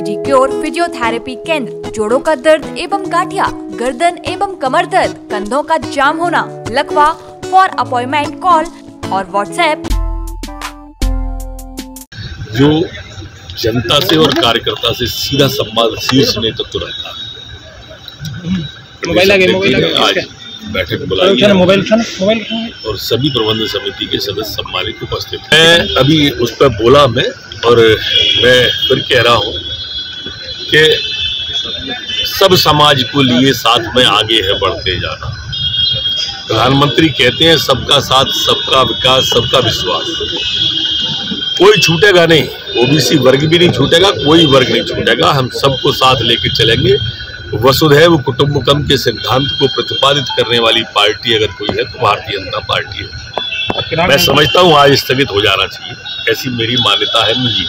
Physicure physiotherapy केंद्र, जोड़ों का दर्द एवं गांठिया, गर्दन एवं कमर दर्द, कंधों का जाम होना, लकवा। फॉर अपॉइंटमेंट कॉल और व्हाट्सएप। जो जनता से और कार्यकर्ता से सीधा संवाद शीर्ष नेतृत्व रहता है। आज बैठक बुलाई है और सभी प्रबंधन समिति के सदस्य सम्मानित उपस्थित हैं। मैं अभी उस पर बोला और मैं फिर कह रहा हूँ कि सब समाज को लिए साथ में आगे है बढ़ते जाना। प्रधानमंत्री कहते हैं सबका साथ, सबका विकास, सबका विश्वास। कोई छूटेगा नहीं, ओबीसी वर्ग भी नहीं छूटेगा, कोई वर्ग नहीं छूटेगा। हम सबको साथ लेकर चलेंगे। वसुधैव कुटुंबकम के सिद्धांत को प्रतिपादित करने वाली पार्टी अगर कोई है तो भारतीय जनता पार्टी है। मैं समझता हूँ आज स्थगित हो जाना चाहिए, ऐसी मेरी मान्यता है निजी।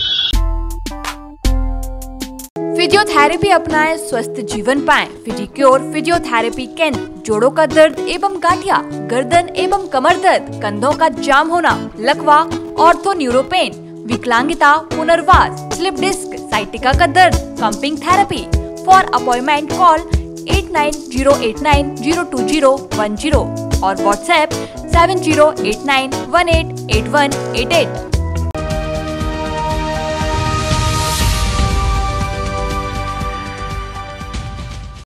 फिजियोथेरेपी अपनाएं, स्वस्थ जीवन पाएं। फिजिक्योर फिजियोथेरेपी केंद्र, जोड़ों का दर्द एवं गांठिया, गर्दन एवं कमर दर्द, कंधों का जाम होना, लकवा, ऑर्थो न्यूरोपेन, विकलांगिता, पुनर्वास, स्लिप डिस्क, साइटिका का दर्द, pumping therapy. For appointment call 8908902010 और व्हाट्सएप 7089188188।